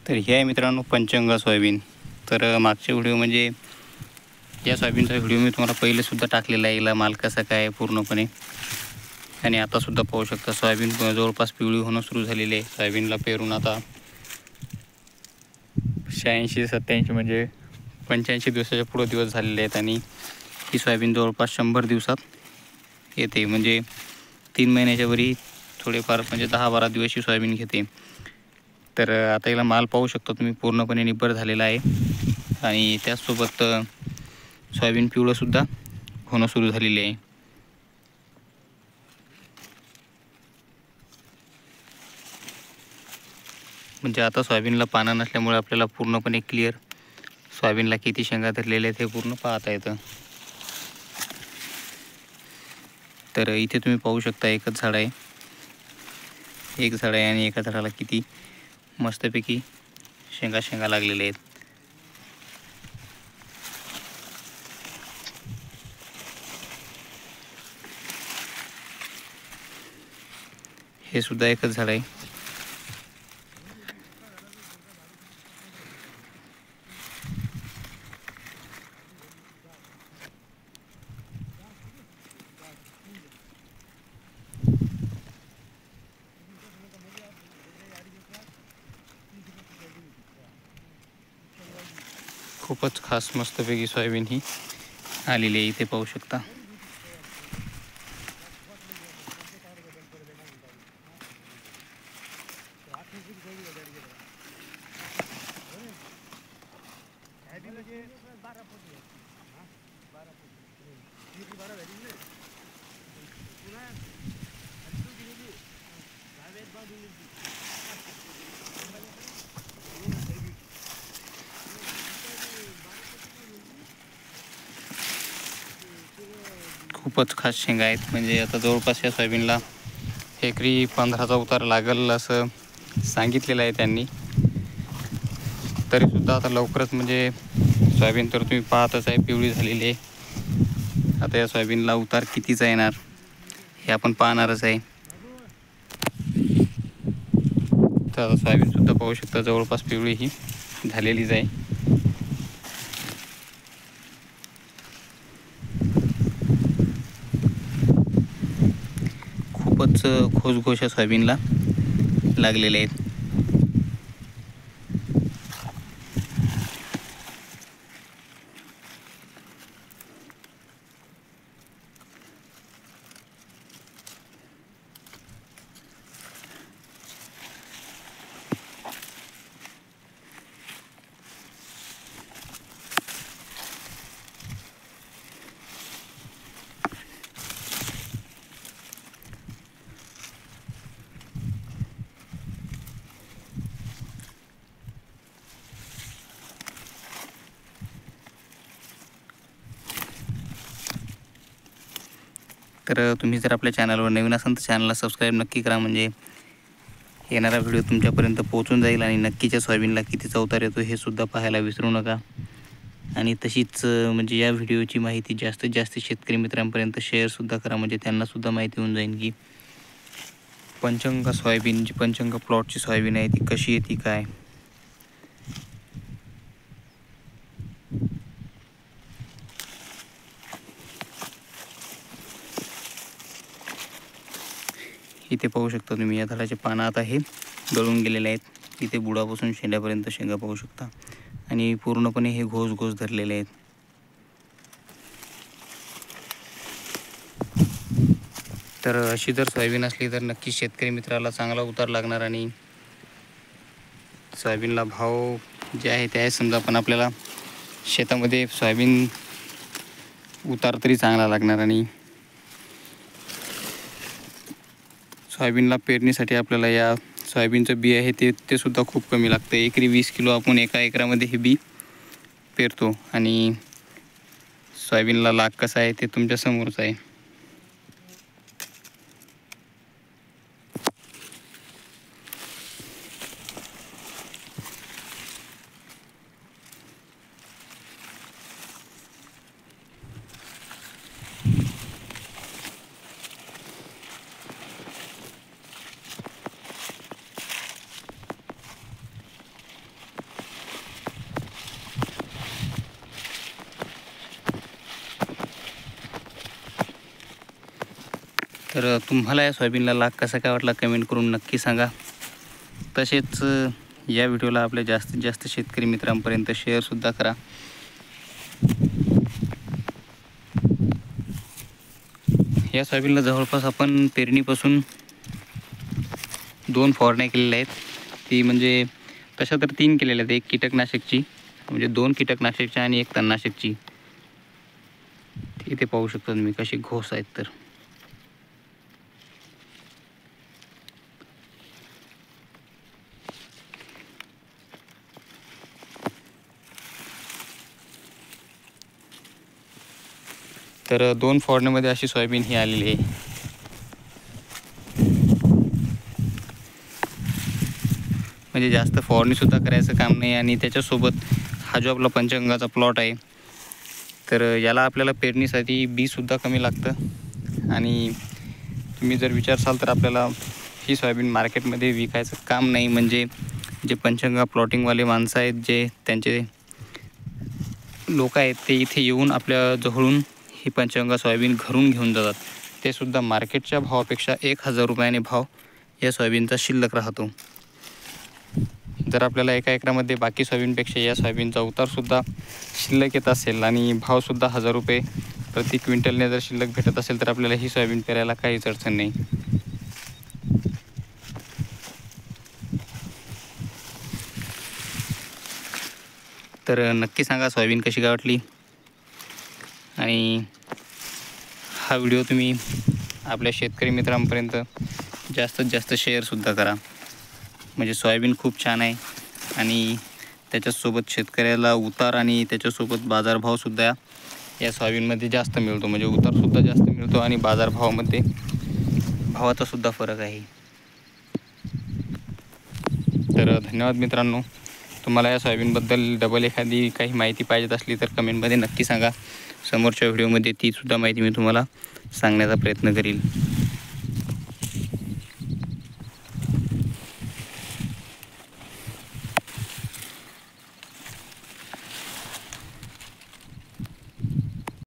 तर हे आहे मित्रांनो पंचंगा सोयाबीन. तर मागच्या व्हिडिओ म्हणजे या सोयाबीनचा व्हिडिओ मी तुम्हाला पहिलेसुद्धा टाकलेला आहे. याला माल कसा काय पूर्णपणे. आणि आतासुद्धा पाहू शकता सोयाबीन जवळपास पिवळी होणं सुरू झालेली आहे. सोयाबीनला पेरून आता 86-87 म्हणजे 85 दिवसाच्या पुढे दिवस झालेले आहेत. आणि ही सोयाबीन जवळपास 100 दिवसात येते. म्हणजे 3 महिन्याच्या वरी थोडेफार म्हणजे 10-12 दिवस ही सोयाबीन घेते. तर आता याला माल पाहू शकता तुम्ही पूर्णपणे निब्बर झालेला आहे. आणि त्याचसोबत सोयाबीन पिवळंसुद्धा होणं सुरू झालेले आहे. म्हणजे आता सोयाबीनला पानं नसल्यामुळे आपल्याला पूर्णपणे क्लिअर सोयाबीनला किती शेंगा धरलेल्या आहेत हे पूर्ण पाहता येतं. तर इथे तुम्ही पाहू शकता एकच झाड आहे. एक झाड आहे आणि एका झाडाला किती मस्तपैकी शेंगा लागलेल्या आहेत. हे सुद्धा एकच झाड आहे. खूपच खास मस्तपैकी सोयाबीन ही आलेली आहे. इथे पाहू शकता. खूपच खास शेंगा आहेत. म्हणजे आता जवळपास या सोयाबीनला एकरी 15चा उतार लागेल असं सांगितलेलं आहे त्यांनी. तरीसुद्धा आता लवकरच म्हणजे सोयाबीन तर तुम्ही पाहतच आहे पिवळी झालेली आहे. आता या सोयाबीनला उतार कितीचा येणार हे आपण पाहणारच आहे. तर आता सोयाबीनसुद्धा पाहू शकता जवळपास पिवळी ही झालेलीच आहे. खूपच घोषघोष सोयाबीनला लागलेले आहेत. तर तुम्ही जर आपल्या चॅनलवर नवीन असाल तर चॅनलला सबस्क्राईब नक्की करा. म्हणजे येणारा व्हिडिओ तुमच्यापर्यंत पोहोचून जाईल. आणि नक्कीच्या सोयाबीनला किती चवतार येतो हे सुद्धा पाहायला विसरू नका. आणि तशीच म्हणजे या व्हिडिओची माहिती जास्तीत जास्त शेतकरी मित्रांपर्यंत शेअरसुद्धा करा. म्हणजे त्यांनासुद्धा माहिती होऊन जाईल की पंचंगा सोयाबीन जी पंचंगा प्लॉटची सोयाबीन आहे ती कशी येते काय. इथे पाहू शकता तुम्ही या झाडाचे पानं आता हे गळून गेलेले आहेत. इथे बुडापासून शेंड्यापर्यंत शेंगा पाहू शकता. आणि पूर्णपणे हे घोष धरलेले आहेत. तर अशी जर सोयाबीन असली तर नक्की शेतकरी मित्राला चांगला उतार लागणार. आणि सोयाबीनला भाव जे आहे ते आहे समजा, पण आपल्याला शेतामध्ये सोयाबीन उतार तरी चांगला लागणार. आणि सोयाबीनला पेरणीसाठी आपल्याला या सोयाबीनचं बी आहे ते सुद्धा खूप कमी लागतं. एकरी 20 किलो आपण एका एकरामध्ये हे बी पेरतो. आणि सोयाबीनला लाग कसा आहे ते तुमच्या समोरच आहे. तर तुम्हाला या सोयाबीनला लाग कसा काय वाटला कमेंट करून नक्की सांगा. तसेच या व्हिडिओला आपल्या जास्तीत जास्त शेतकरी मित्रांपर्यंत शेअरसुद्धा करा. या सोयाबीनला जवळपास आपण पेरणीपासून 2 फवारण्या केलेल्या आहेत. ती म्हणजे तशा तर 3 केलेल्या आहेत. एक कीटकनाशकची म्हणजे 2 कीटकनाशकची आणि एक तणनाशकची. इथे पाहू शकता तुम्ही कशी घोस आहेत. तर 2 फवारण्यामध्ये अशी सोयाबीन ही आलेली आहे. म्हणजे जास्त फवारणीसुद्धा करायचं काम नाही. आणि त्याच्यासोबत हा जो आपला पंचगंगाचा प्लॉट आहे तर याला आपल्याला पेरणीसाठी बीसुद्धा कमी लागतं. आणि तुम्ही जर विचारसाल तर आपल्याला ही सोयाबीन मार्केटमध्ये विकायचं काम नाही. म्हणजे जे पंचगंगा प्लॉटिंगवाले माणसं आहेत, जे त्यांचे लोक आहेत, ते इथे येऊन आपल्या जवळून ही पंचगंगा सोयाबीन घरून घेऊन जातात. ते सुद्धा मार्केटच्या भावापेक्षा 1000 रुपयाने भाव या सोयाबीनचा शिल्लक राहतो. जर आपल्याला एका एकरामध्ये बाकी सोयाबीनपेक्षा या सोयाबीनचा उतारसुद्धा शिल्लक येत असेल आणि भावसुद्धा 1000 रुपये प्रति क्विंटलने जर शिल्लक भेटत असेल तर आपल्याला ही सोयाबीन पेरायला काहीच अडचण नाही. तर नक्की सांगा सोयाबीन कशी काय वाटली. आणि हा व्हिडिओ तुम्ही आपल्या शेतकरी मित्रांपर्यंत जास्तीत जास्त शेअरसुद्धा करा. म्हणजे सोयाबीन खूप छान आहे आणि त्याच्यासोबत शेतकऱ्याला उतार आणि त्याच्यासोबत बाजारभावसुद्धा या सोयाबीनमध्ये जास्त मिळतो. म्हणजे उतारसुद्धा जास्त मिळतो आणि बाजारभावामध्ये भावाचासुद्धा फरक आहे. तर धन्यवाद मित्रांनो. तुम्हाला या सोयाबीनबद्दल डबल एखादी काही माहिती पाहिजे असली तर कमेंटमध्ये नक्की सांगा. समोरच्या व्हिडिओमध्ये तीसुद्धा माहिती मी तुम्हाला सांगण्याचा प्रयत्न करील.